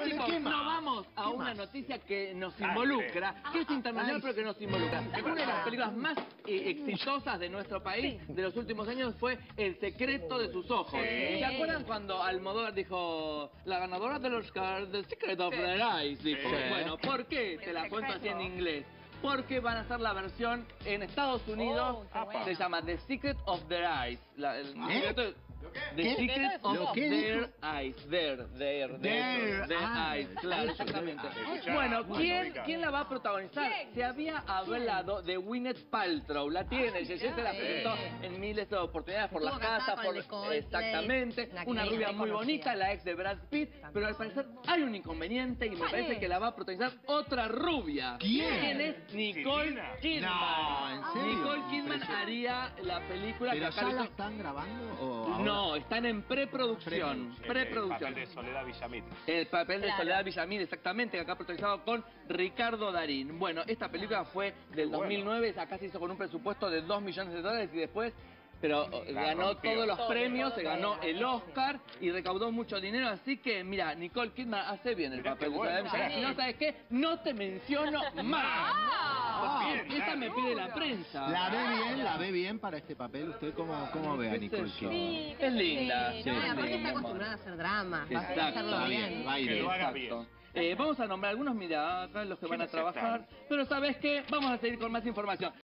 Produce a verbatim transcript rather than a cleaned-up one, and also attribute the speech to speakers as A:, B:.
A: chicos, no vamos a una noticia que nos involucra, que es internacional pero que nos involucra. Una de las películas más eh, exitosas de nuestro país de los últimos años fue El secreto de sus ojos. ¿Se acuerdan cuando Almodóvar dijo la ganadora del Oscar, The Secret of Their Eyes? Dijo, bueno, ¿por qué? Te la cuento así en inglés. Porque van a hacer la versión en Estados Unidos,
B: Oh, bueno.
A: se llama The Secret of Their Eyes. La, el
C: ¿Eh?
A: secreto, The
C: ¿Qué?
A: Secret
C: ¿Lo
A: of
C: qué
A: Their
C: dijo?
A: Eyes. Their, their,
C: Their
A: their, their
C: eyes.
A: eyes. Claro, exactamente.
D: Escuchá,
A: Bueno,
D: bueno,
A: ¿quién,
D: ubica.
A: ¿quién la va a protagonizar?
B: ¿Quién?
A: Se había hablado de Gwyneth Paltrow. La tiene, Yeye se la
B: sí.
A: presentó en miles de oportunidades por las
B: Estuvo casada
A: casas,
B: con
A: por
B: Nicole
A: exactamente.
B: Play,
A: Una
B: una
A: rubia
B: actriz
A: muy bonita,
B: reconocida.
A: la ex de Brad Pitt. Pero al parecer hay un inconveniente y me
B: ¿Cuál
A: parece
B: es?
A: que la va a protagonizar otra rubia.
C: ¿Quién?
A: es? Nicole
D: Silvina.
A: Kidman.
C: No, ¿en serio?
A: Nicole Kidman
C: Impresionante.
A: haría la película que
C: ¿Pero
A: acá
C: ya la
A: hizo-
C: están grabando o ahora?
A: No, están en preproducción.
D: El, el
A: Preproducción.
D: papel de Soledad Villamil.
A: El papel de
B: Claro.
A: Soledad Villamil, exactamente, acá protagonizado con Ricardo Darín. Bueno, esta película fue del
D: Bueno.
A: dos mil nueve, acá se hizo con un presupuesto de dos millones de dólares y después... Pero eh,
D: La
A: ganó
D: rompió.
A: todos los
B: Todo,
A: premios,
B: todo,
A: se
B: todo.
A: ganó el Oscar y recaudó mucho dinero. Así que, mira, Nicole Kidman hace bien el
D: Mirá
A: papel
D: qué
A: de Soledad
D: bueno.
A: Villamil. Y no sabes qué, no te menciono más.
B: Ah,
D: Bien,
A: Esta
D: claro.
A: me pide la prensa.
C: ¿La ve bien? ¿La ve bien para este papel? ¿Usted cómo, cómo ve a
A: ¿Qué
C: Nicole
A: sé yo?
C: Kidman?
B: sí,
A: Es linda.
B: sí,
C: Sí,
B: no, y
C: es
B: aparte
A: linda,
B: está acostumbrada a hacer dramas, va a
A: Exacto.
B: hacerlo
C: Va
B: bien.
C: bien, va
D: Que
C: bien.
D: lo haga
A: Exacto.
D: bien.
A: Eh, vamos a nombrar algunos, mira, acá los que van a
D: ¿Quiénes
A: trabajar.
D: están?
A: Pero ¿sabes qué? Vamos a seguir con más información.